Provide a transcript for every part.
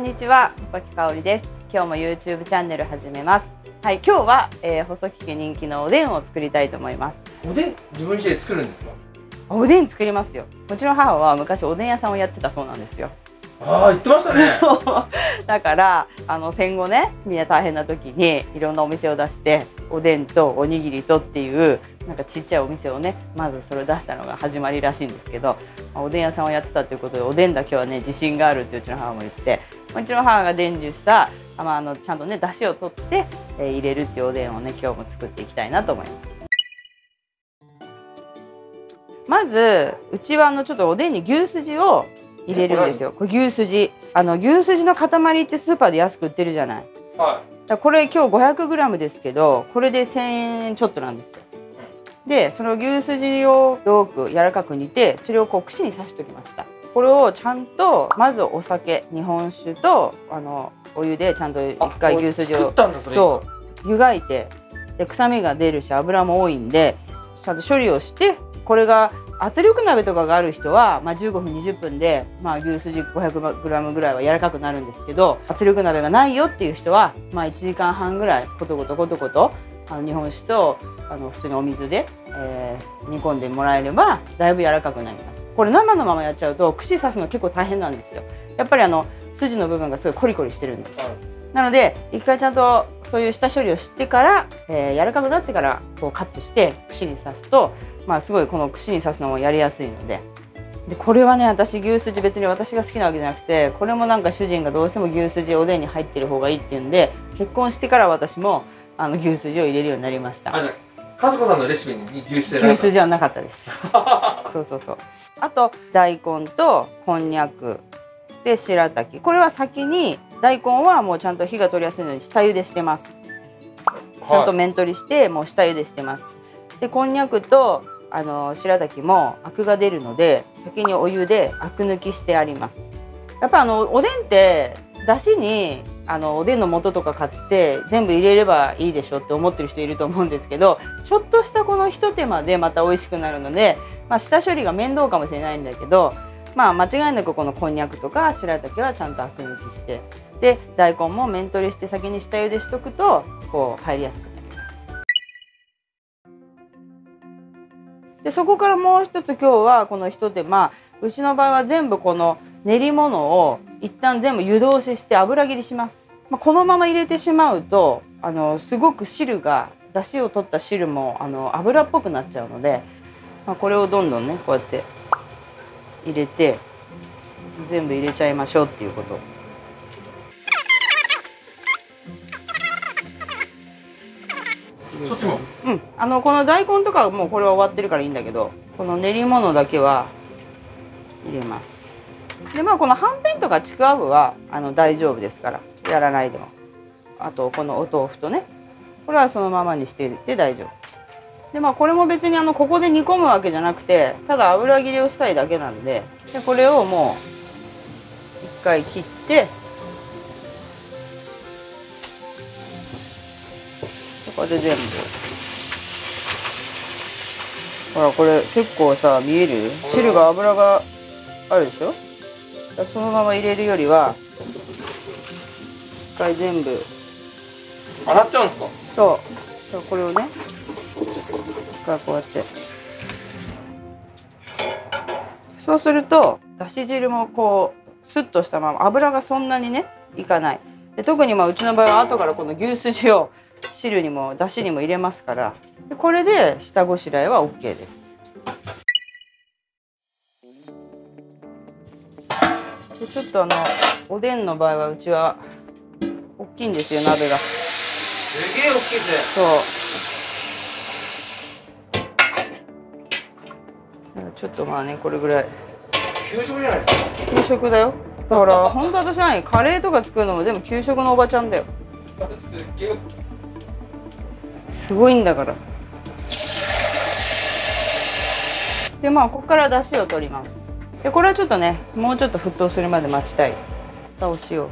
んにちは、細木かおりです。今日も YouTube チャンネル始めます。はい、今日は、細木家人気のおでんを作りたいと思います。 おでん自分家で作るんですか？ おでん作りますよ。うちの母は昔おでん屋さんをやってたそうなんですよ。 ああ、言ってましたね。 だから戦後ね、みんな大変な時にいろんなお店を出しておでんとおにぎりとっていうなんかちっちゃいお店をね、まずそれを出したのが始まりらしいんですけど、おでん屋さんをやってたということでおでんだけはね自信があるってうちの母も言って、うちの母が伝授したちゃんとね出汁を取って、入れるっていうおでんをね今日も作っていきたいなと思います。まずうちはちょっとおでんに牛すじを入れるんですよ。これ牛すじ、牛すじの塊ってスーパーで安く売ってるじゃない。 はこれ今日 500g ですけど、これで1000円ちょっとなんですよ。でその牛すじをよく柔らかく煮て、それを串に刺しておきました。これをちゃんとまずお酒、日本酒とお湯でちゃんと一回牛すじをそう湯がいて、で臭みが出るし油も多いんでちゃんと処理をして、これが圧力鍋とかがある人は、15分20分で、牛すじ 500g ぐらいは柔らかくなるんですけど、圧力鍋がないよっていう人は、1時間半ぐらいコトコトコトコト日本酒と普通にお水で、煮込んでもらえればだいぶ柔らかくなります。これ生のままやっちゃうと串刺すの結構大変なんですよ。やっぱり筋の部分がすごいコリコリしてるんです。なので一回ちゃんとそういう下処理をしてから、柔らかくなってからこうカットして串に刺すと、すごいこの串に刺すのもやりやすいので。でこれはね、私牛すじ別に私が好きなわけじゃなくて、これもなんか主人がどうしても牛すじおでんに入ってる方がいいっていうんで、結婚してから私も牛すじを入れるようになりました。 じゃあ和子さんのレシピに牛すじはなかったです。そうそうそう。あと大根とこんにゃくで白滝、これは先に大根はもうちゃんと火が通りやすいのに下茹でしてます。ちゃんと面取りしてもう下茹でしてます。でこんにゃくと白滝もアクが出るので先にお湯でアク抜きしてあります。やっぱおでんってだしにおでんの素とか買って全部入れればいいでしょって思ってる人いると思うんですけど、ちょっとしたこのひと手間でまた美味しくなるので、下処理が面倒かもしれないんだけど、間違いなくこのこんにゃくとか白滝はちゃんとアク抜きして、で大根も面取りして先に下茹でしとくとこう入りやすくなります。でそこからもう一つ今日はこのひと手間、うちの場合は全部この練り物を一旦全部湯通しして油切りします。このまま入れてしまうとすごく汁が出汁を取った汁も油っぽくなっちゃうので、これをどんどんねこうやって入れて全部入れちゃいましょうっていうこと。 そっちも。 この大根とかはもうこれは終わってるからいいんだけど、この練り物だけは入れます。でこのはんぺんとかちくわぶは大丈夫ですからやらないでも。あとこのお豆腐とね、これはそのままにしていて大丈夫。でこれも別にここで煮込むわけじゃなくて、ただ油切りをしたいだけなんで、これをもう一回切って、これで全部。ほらこれ結構さ見える？汁が油があるでしょ？そのまま入れるよりは一回全部洗っちゃうんですか？ そう、これをね一回こうやって、そうするとだし汁もこうスッとしたまま、油がそんなにねいかない。で特にうちの場合は後からこの牛すじを汁にもだしにも入れますから、でこれで下ごしらえは OK です。でちょっとおでんの場合はうちは大きいんですよ、鍋が。 すげえ大きいですね。 そうちょっとこれぐらい給食じゃないですか。 給食だよ。だから本当私はカレーとか作るのも全部給食のおばちゃんだよ。 すげえすごいんだから。でここから出汁を取ります。でこれはちょっとねもうちょっと沸騰するまで待ちたい。蓋をしよう。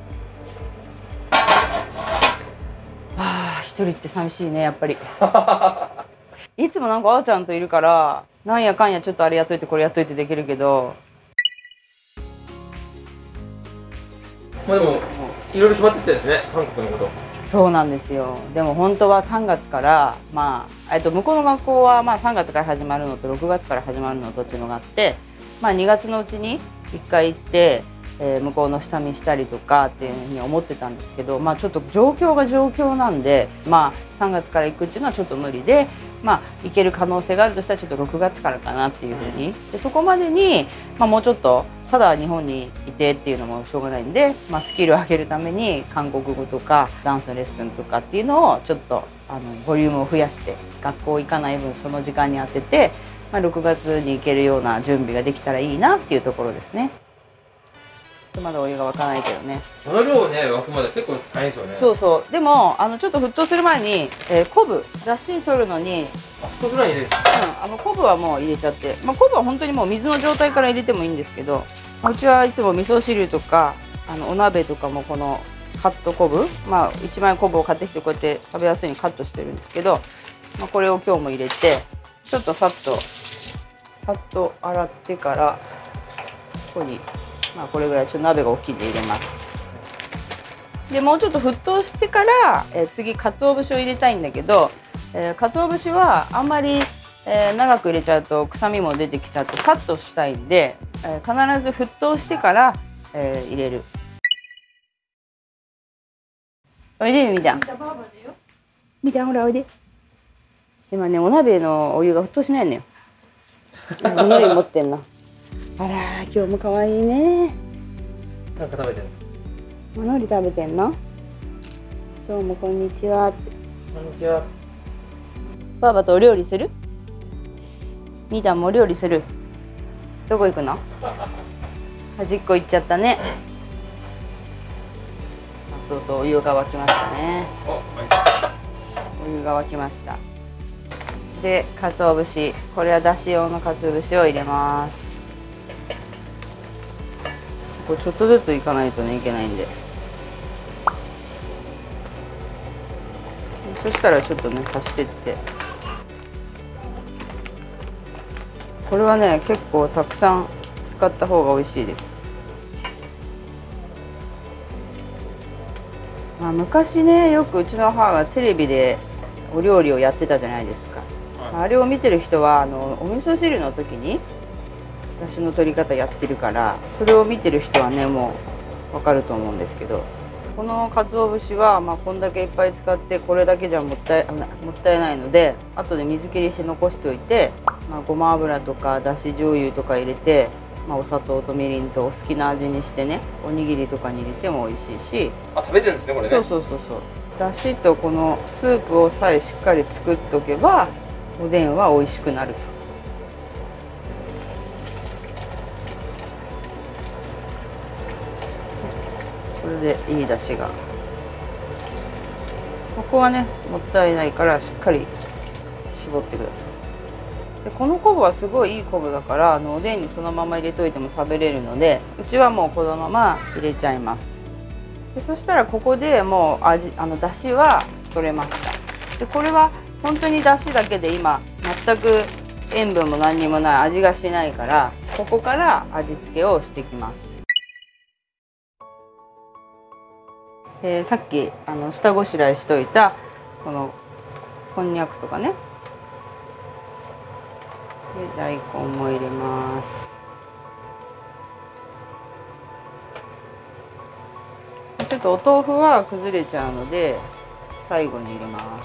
一人って寂しいねやっぱり。いつもあーちゃんといるからなんやかんやちょっとあれやっといてこれやっといてできるけど、 まあでもいろいろ決まってきたですね、韓国のこと。 そうなんですよ。でも本当は3月からまあ向こうの学校はまあ3月から始まるのと6月から始まるのとっていうのがあって、まあ2月のうちに1回行って、向こうの下見したりとかっていうふうに思ってたんですけど、まあちょっと状況が状況なんで、まあ3月から行くっていうのはちょっと無理で、まあ行ける可能性があるとしたらちょっと6月からかなっていうふうに。でそこまでにまあもうちょっとただ日本にいてっていうのもしょうがないんで、まあ、スキルを上げるために韓国語とかダンスのレッスンとかっていうのをちょっとボリュームを増やして学校行かない分その時間に当てて、まあ、6月に行けるような準備ができたらいいなっていうところですね。ちょっとまだお湯が沸かないけどね。 その量ね沸くまで結構大変ですよね。 そうそう。でもちょっと沸騰する前に、昆布だし取るのに沸騰する前に入れるんですか？ 昆布はもう入れちゃって、まあ、昆布は本当にもう水の状態から入れてもいいんですけど、うちはいつも味噌汁とかお鍋とかもこのカット昆布、まあ1枚昆布を買ってきてこうやって食べやすいようにカットしてるんですけど、まあ、これを今日も入れてちょっとさっと洗ってからここに、まあ、これぐらいちょっと鍋が大きいんで入れます。でもうちょっと沸騰してから、次鰹節を入れたいんだけど、鰹節はあんまり長く入れちゃうと臭みも出てきちゃってさっとしたいんで、必ず沸騰してから、入れる。おいでみたん。みたんほらおいで。今ねお鍋のお湯が沸騰しないのよ。おのり持ってんの。あら今日も可愛いね。 なんか食べてる。 おのり食べてんの？どうもこんにちはって。 こんにちは。 ばあばとお料理する？みーたんもお料理する。どこ行くの？端っこ行っちゃったね。そうそう、お湯が沸きましたね。お湯が沸きました。で、鰹節、これはだし用の鰹節を入れます。これちょっとずついかないとねいけないんで。そしたらちょっとね足してって。これはね結構たくさん使った方が美味しいです。まあ、昔ねよくうちの母がテレビでお料理をやってたじゃないですか。まあ、あれを見てる人はお味噌汁の時にだしの取り方やってるから、それを見てる人はねもう分かると思うんですけど、この鰹節はまあこんだけいっぱい使ってこれだけじゃもったいないので、後で水切りして残しておいて、まあ、ごま油とかだし醤油とか入れて、まあ、お砂糖とみりんとお好きな味にしてね、おにぎりとかに入れても美味しいし。 あ、食べてるんですねこれね。 そうだしとこのスープをさえしっかり作っておけばおでんは美味しくなると。これでいいだしが、ここはねもったいないからしっかり絞ってください。でこの昆布はすごいいい昆布だからおでんにそのまま入れといても食べれるので、うちはもうこのまま入れちゃいます。でそしたらここでもうだしは取れました。でこれは本当にだしだけで今全く塩分も何にもない味がしないから、ここから味付けをしていきます。さっき下ごしらえしといたこのこんにゃくとかね、で大根も入れます。ちょっとお豆腐は崩れちゃうので最後に入れます。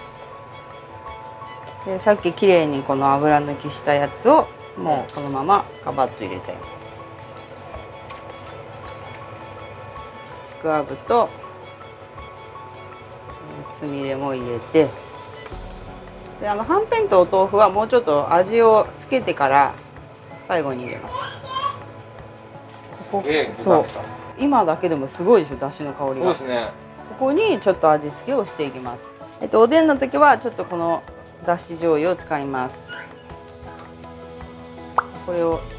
でさっききれいにこの油抜きしたやつをもうこのままガバッと入れちゃいます。ちくわぶとつみれも入れて、ではんぺんとお豆腐はもうちょっと味をつけてから最後に入れます。そう今だけでもすごいでしょ、だしの香りが。 そうですね。 ここにちょっと味付けをしていきます。おでんの時はちょっとこのだし醤油を使います。これを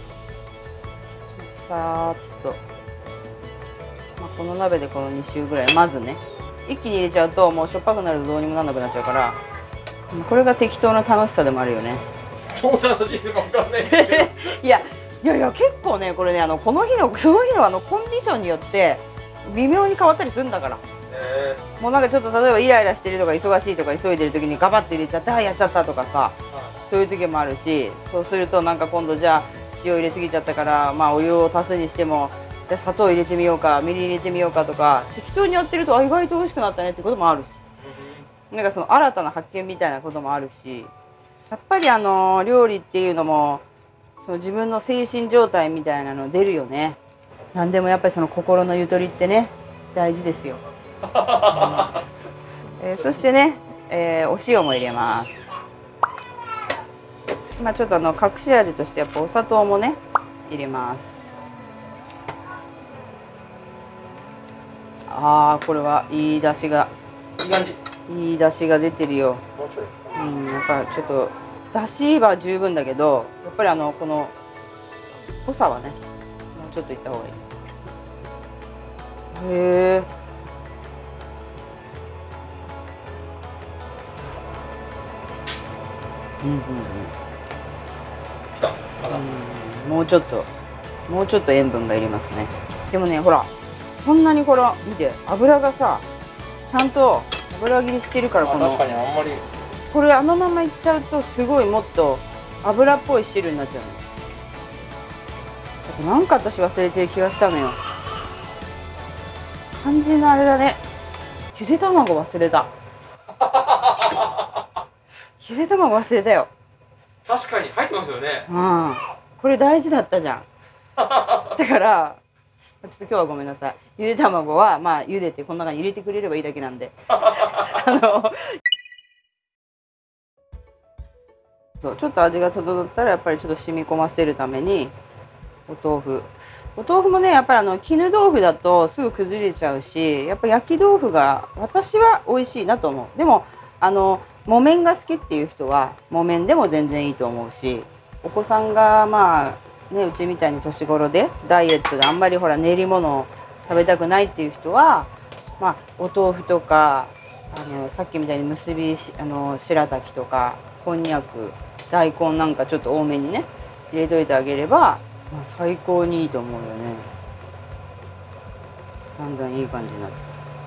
さーっと、まあ、この鍋でこの2周ぐらいまずね、一気に入れちゃうともうしょっぱくなるとどうにもならなくなっちゃうから、これが適当な楽しさでもあるよね。 どう楽しいのか分かんないですけどいや結構ねこれねその日のコンディションによって微妙に変わったりするんだから。もうなんかちょっと例えばイライラしてるとか忙しいとか急いでる時にガバッと入れちゃってやっちゃったとかさ、そういう時もあるし、そうするとなんか今度じゃあ塩入れすぎちゃったから、まあお湯を足すにしてもじゃあ砂糖入れてみようかみりん入れてみようかとか適当にやってると意外と美味しくなったねってこともあるし、なんかその新たな発見みたいなこともあるし、やっぱり料理っていうのもその自分の精神状態みたいなの出るよね。何でもやっぱりその心のゆとりってね大事ですよ。そしてね、お塩も入れます。まあちょっと隠し味としてやっぱお砂糖もね入れます。これはいい出汁がいい出汁が出てるよ。やっぱちょっと出汁は十分だけど、やっぱりこの濃さはねもうちょっといった方がいい。へえ。もうちょっと塩分がいりますね。でもねほらそんなにほら見て油がさちゃんと油切りしてるから、この確かにあんまりこれままいっちゃうとすごいもっと油っぽい汁になっちゃうの。だってなんか私忘れてる気がしたのよ。肝心のあれだね、ゆで卵忘れた。ゆで卵忘れたよ。 確かに入ってますよね。 これ大事だったじゃん。だからちょっと今日はごめんなさい。ゆで卵はまあ茹でてこの中に入れてくれればいいだけなんで。そうちょっと味が整ったらやっぱりちょっと染み込ませるためにお豆腐もねやっぱり絹豆腐だとすぐ崩れちゃうし、やっぱ焼き豆腐が私は美味しいなと思う。でも木綿が好きっていう人は木綿でも全然いいと思うし、お子さんがまあねうちみたいに年頃でダイエットであんまりほら練り物を食べたくないっていう人は、まあお豆腐とかさっきみたいに結び白滝とかこんにゃく大根なんかちょっと多めにね入れといてあげれば、まあ、最高にいいと思うよね。だんだんいい感じになって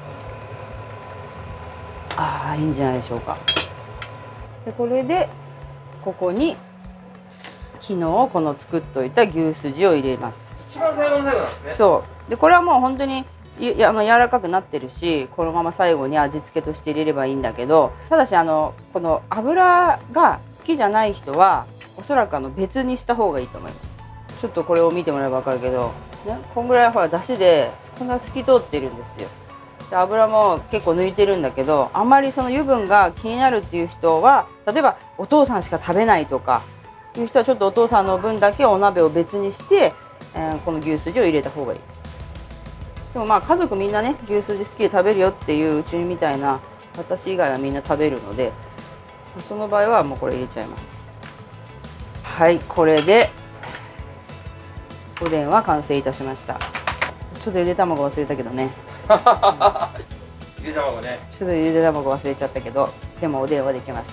いいんじゃないでしょうか。でこれでここに昨日この作っといた牛すじを入れます。 一番最後の最後なんですね。 そうでこれはもう本当に柔らかくなってるし、このまま最後に味付けとして入れればいいんだけど、ただしこの油が好きじゃない人はおそらく別にした方がいいと思います。ちょっとこれを見てもらえば分かるけど、ね、こんぐらいほらだしでこんな透き通ってるんですよ。で油も結構抜いてるんだけど、あんまりその油分が気になるっていう人は、例えばお父さんしか食べないとかいう人はちょっとお父さんの分だけお鍋を別にして、この牛すじを入れた方がいい。でもまあ家族みんなね牛すじ好きで食べるよっていううちみたいな私以外はみんな食べるので、その場合はもうこれ入れちゃいます。はい、これでおでんは完成いたしました。ちょっとゆで卵忘れたけどね。 ゆで卵ね。 ちょっとゆで卵忘れちゃったけど、でもおでんはできました。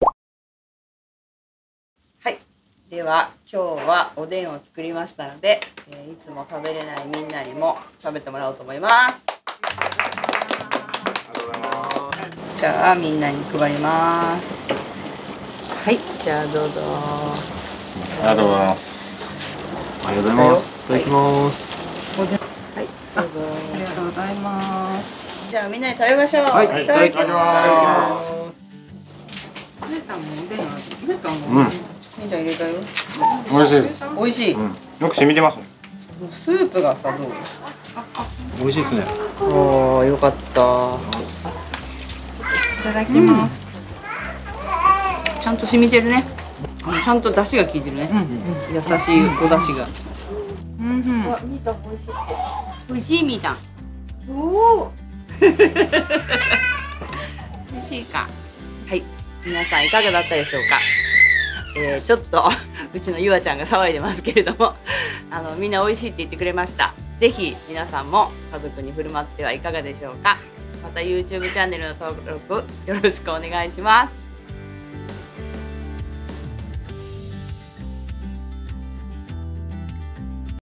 はい、では今日はおでんを作りましたので、いつも食べれないみんなにも食べてもらおうと思います。じゃあみんなに配ります。はい、じゃあどうぞ。 ありがとうございます。ありがとうございます。いただきます。 はい、どうぞ。ありがとうございます。じゃあみんなで食べましょう。 はい、 いただきます。 みんな入れたよ。 美味しいです。 美味しい。 よく染みてますね。 スープがさどう？ 美味しいですね。 ああ、よかった。いただきます。ちゃんと染みてるね。ちゃんと出汁が効いてるね。優しいお出汁が。みーたん美味しいって。美味しいみーたん。おお。美味しいか。はい。皆さんいかがだったでしょうか。ちょっとうちのゆあちゃんが騒いでますけれども、みんな美味しいって言ってくれました。ぜひ皆さんも家族に振る舞ってはいかがでしょうか。また YouTube チャンネルの登録よろしくお願いします。